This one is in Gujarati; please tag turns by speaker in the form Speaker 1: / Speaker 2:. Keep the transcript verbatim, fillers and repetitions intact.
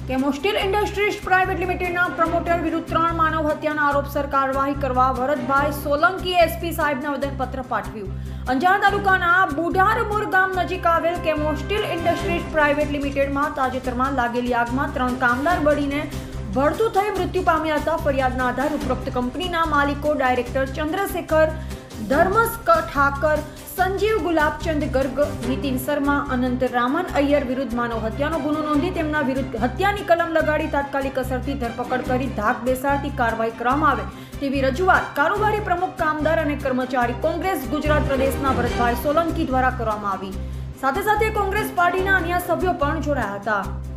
Speaker 1: કેમો સ્ટીલ ઇન્ડસ્ટ્રીઝ પ્રાઇવેટ લિમિટેડના પ્રમોટર વિરુદ્ધ ત્રણ માનવ હત્યાના આરોપસર કાર્યવાહી કરવા વરદભાઈ સોલંકીએ એસપી સાહેબને આવેદનપત્ર પાઠવ્યું. અંજાર તાલુકાના બુઢારમોર ગામ નજીક આવેલ કેમો સ્ટીલ ઇન્ડસ્ટ્રીઝ પ્રાઇવેટ લિમિટેડમાં તાજેતરમાં લાગેલી આગમાં ત્રણ કામદાર બળીને ભડતું થઈ મૃત્યુ પામ્યા હતા. ફરિયાદના આધારે ઉપરોક્ત કંપનીના માલિકો ડાયરેક્ટર ચંદ્રશેખર ધર્મસ્ક ઠાકર, સંજીવ ગુલાબચંદ ગર્ગ, નીતિન શર્મા, અનંત રામન અય્યર વિરુદ્ધ માનવ હત્યાનો ગુનો નોંધી તેમના વિરુદ્ધ હત્યાની કલમ લગાડી તાત્કાલિક અસરથી ધરપકડ કરી ધાક બેસાડતી કાર્યવાહી કરવામાં આવે તેવી રજૂઆત કારોબારી પ્રમુખ, કામદાર અને કર્મચારી કોંગ્રેસ ગુજરાત પ્રદેશના વરદભાઈ સોલંકી દ્વારા કરવામાં આવી. સાથે સાથે કોંગ્રેસ પાર્ટીના અન્ય સભ્યો પણ જોડાયા હતા.